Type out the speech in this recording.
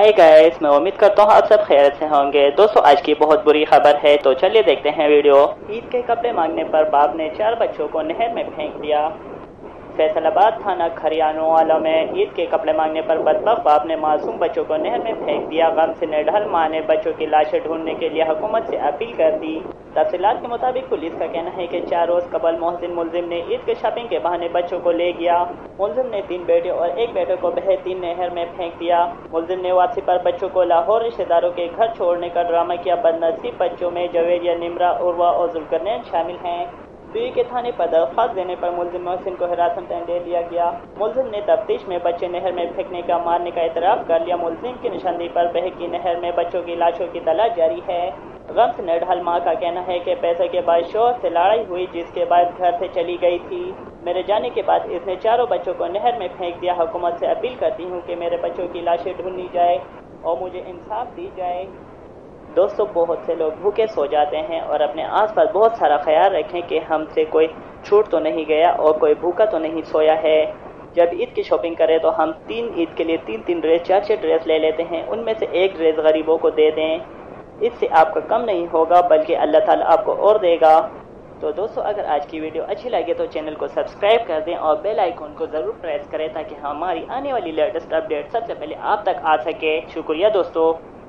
Hi guys, मैं उम्मीद करता हूँ आप सब खैरियत से होंगे। दोस्तों आज की बहुत बुरी खबर है, तो चलिए देखते हैं वीडियो। ईद के कपड़े मांगने पर बाप ने 4 बच्चों को नहर में फेंक दिया। फैसलाबाद थाना खरियानोवाला में ईद के कपड़े मांगने पर बदबख्त बाप ने मासूम बच्चों को नहर में फेंक दिया। गम से निढाल मां ने बच्चों की लाशें ढूंढने के लिए हुकूमत से अपील कर दी। तफसीलात के मुताबिक पुलिस का कहना है कि 4 रोज कबल मोहसिन मुलजिम ने ईद के शॉपिंग के बहाने बच्चों को ले गया। मुलजिम ने 3 बेटे और 1 बेटे को बहती नहर में फेंक दिया। मुलजिम ने वापसी पर बच्चों को लाहौर रिश्तेदारों के घर छोड़ने का ड्रामा किया। बदनसीब बच्चों में जवेरिया, निमरा, उर्वा और जुल्करनैन शामिल हैं। पीर के थाने पर दरख्वास्त देने पर मुलजिम मोहसिन को हिरासत में ले लिया गया। मुलजिम ने तफ्तीश में बच्चे नहर में फेंकने का मारने का इतराफ कर लिया। मुलजिम की निशानदेही पर बहकी नहर में बच्चों की लाशों की तलाश जारी है। गम से निढाल मां का कहना है कि पैसे के बाद शौहर से लड़ाई हुई, जिसके बाद घर से चली गई थी। मेरे जाने के बाद इसने 4 बच्चों को नहर में फेंक दिया। हुकूमत से अपील करती हूँ कि मेरे बच्चों की लाशें ढूंढी जाए और मुझे इंसाफ दी जाए। दोस्तों बहुत से लोग भूखे सो जाते हैं और अपने आसपास बहुत सारा ख्याल रखें कि हमसे कोई छूट तो नहीं गया और कोई भूखा तो नहीं सोया है। जब ईद की शॉपिंग करें तो हम 3 ईद के लिए 3 ड्रेस, 4 ड्रेस ले लेते हैं। उनमें से 1 ड्रेस गरीबों को दे दें। इससे आपका कम नहीं होगा बल्कि अल्लाह ताला आपको और देगा। तो दोस्तों अगर आज की वीडियो अच्छी लगे तो चैनल को सब्सक्राइब कर दें और बेल आइकन को ज़रूर प्रेस करें ताकि हमारी आने वाली लेटेस्ट अपडेट सबसे पहले आप तक आ सके। शुक्रिया दोस्तों।